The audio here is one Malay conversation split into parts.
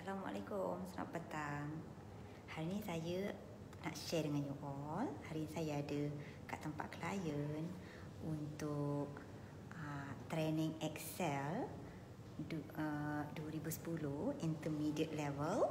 Assalamualaikum, selamat petang. Hari ni saya nak share dengan you all. Hari ni saya ada kat tempat klien untuk training Excel 2010 intermediate level.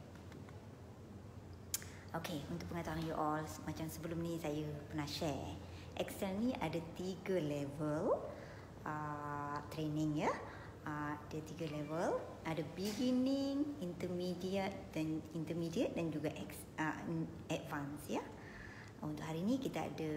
Okey, untuk pengetahuan you all, macam sebelum ni saya pernah share, Excel ni ada 3 level training ya. Ada 3 level, ada beginning, intermediate dan juga advance ya. Untuk hari ni kita ada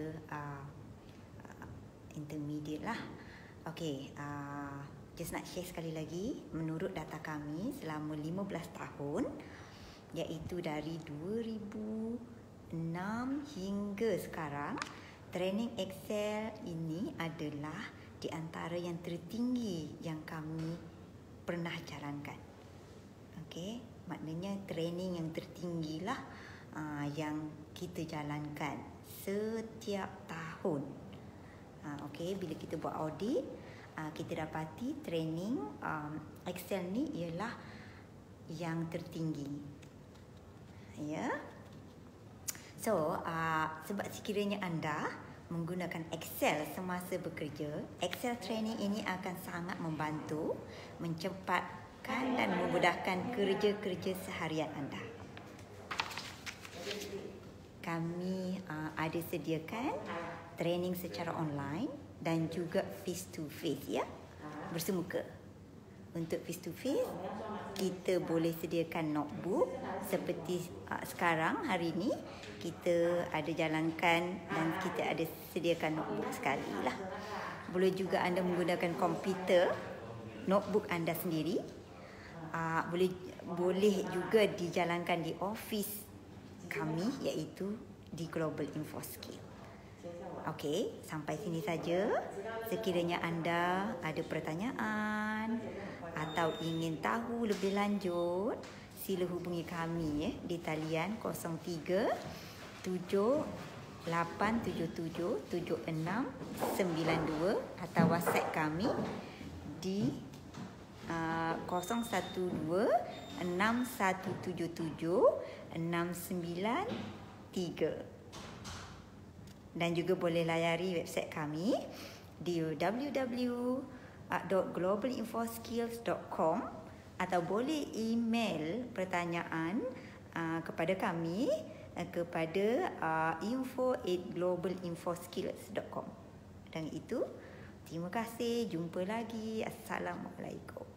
intermediate lah. Okey, just nak share sekali lagi, menurut data kami selama 15 tahun, iaitu dari 2006 hingga sekarang, training Excel ini adalah di antara yang tertinggi yang kami pernah jalankan. Okey, maknanya training yang tertinggi lah yang kita jalankan setiap tahun. Okey, bila kita buat audit, kita dapati training Excel ni ialah yang tertinggi. Ya. So, sebab sekiranya anda menggunakan Excel semasa bekerja, Excel training ini akan sangat membantu mencepatkan dan memudahkan kerja-kerja seharian anda. Kami ada sediakan training secara online dan juga face to face ya, bersemuka. Untuk face to face, kita boleh sediakan notebook seperti sekarang hari ini kita ada jalankan dan kita ada sediakan notebook sekali lah. Boleh juga anda menggunakan komputer, notebook anda sendiri. Boleh juga dijalankan di office kami, iaitu di Global Info Skill. Okey, sampai sini saja. Sekiranya anda ada pertanyaan atau ingin tahu lebih lanjut, sila hubungi kami di talian 03 7877 7692 atau WhatsApp kami di 012 6177 693. Dan juga boleh layari website kami di www.globalinfoskills.com atau boleh email pertanyaan kepada kami kepada info@globalinfoskills.com. Dan itu, terima kasih. Jumpa lagi. Assalamualaikum.